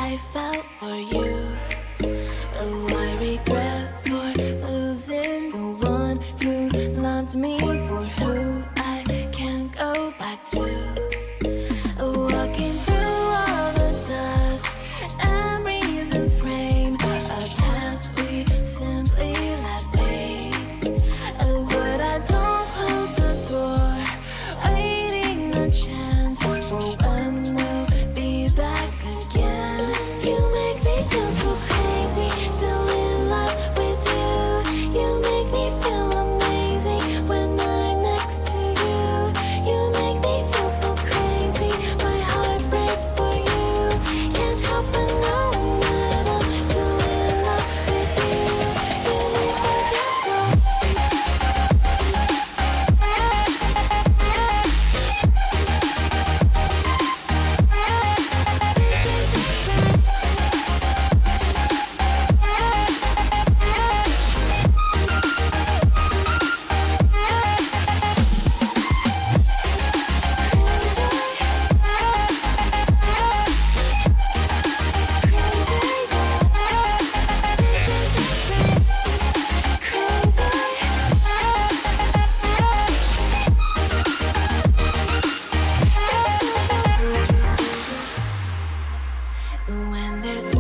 I felt for you. Oh, I regret for losing the one who loved me, for who I can't go back to. Walking through all the dust, memories and frame, a past we simply let fade. Oh, but I don't close the door, waiting a chance for when we'll be back again. You make me feel so crazy, still in love with you. You make me feel amazing when I'm next to you. You make me feel so crazy, my heart breaks for you. Can't help but knowing that I'm still in love with you. You make me feel so. When there's